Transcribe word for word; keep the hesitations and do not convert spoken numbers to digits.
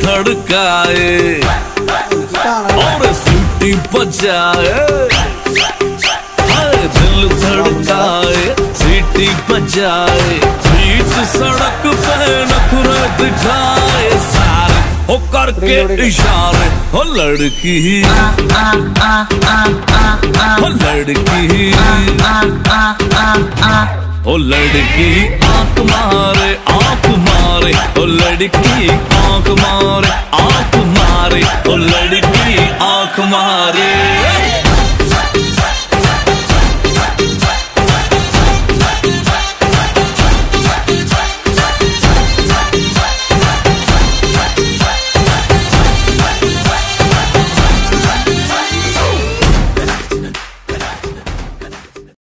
धड़काए और सीटी बजाए, दिल धड़काए सीटी बजाए, बीच सड़क पे नखरे दिखाए सारे हो करके इशारे। हो लड़की हो लड़की हो लड़की आंख मारे आंख मारे, हो लड़की आंख मारे।